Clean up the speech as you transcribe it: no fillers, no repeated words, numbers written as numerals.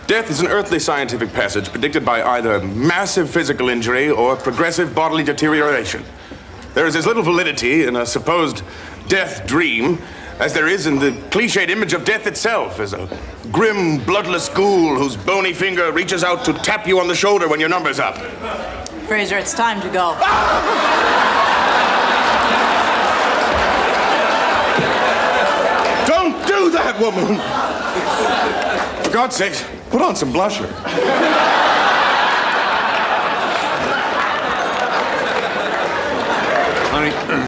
Death is an earthly scientific passage predicted by either massive physical injury or progressive bodily deterioration. There is as little validity in a supposed death dream as there is in the cliched image of death itself as a grim, bloodless ghoul whose bony finger reaches out to tap you on the shoulder when your number's up. Frasier, it's time to go. Don't do that, woman! For God's sake, put on some blusher. Honey.